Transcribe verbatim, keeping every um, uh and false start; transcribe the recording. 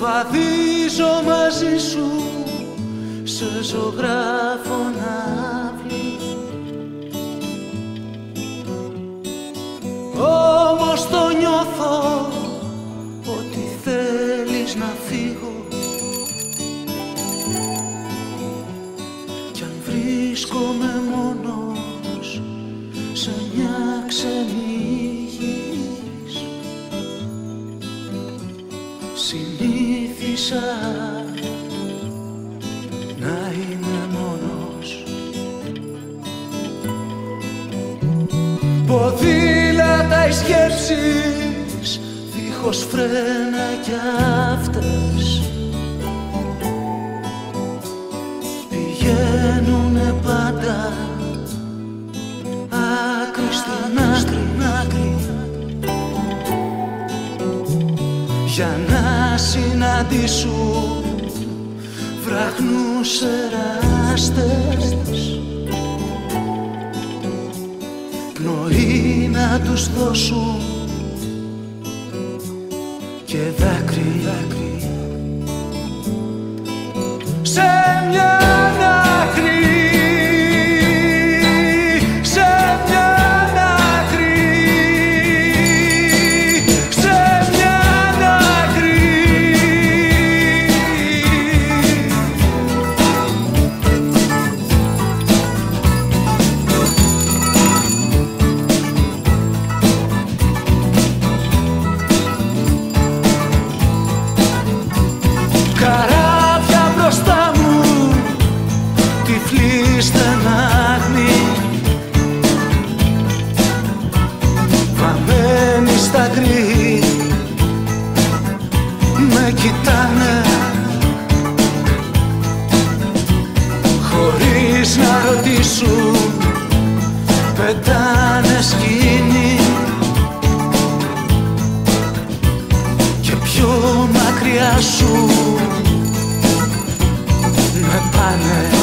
Βαδίζω μαζί σου σε ζωγράφο ναύλη, όμως το νιώθω ότι θέλεις να φύγω, κι αν βρίσκομαι μόνος σε μια ξένη γης. Συνήθισα να είμαι μόνος. Ποδήλατα οι σκέψεις δίχως φρένα κι αυτές πηγαίνουνε πάντα άκρη στην άκρη, για να συναντήσουν βραχνούς εράστες, πνοή να τους δώσουν και δάκρυ, δάκρυ σε μια άκρη. Καράβια μπροστά μου, τυφλή στενάχνη, βαμμένοι στα γκρι, με κοιτάνε χωρίς να ρωτήσουν, πετάνε σκηνή και πιο μακριά σου με πάνε.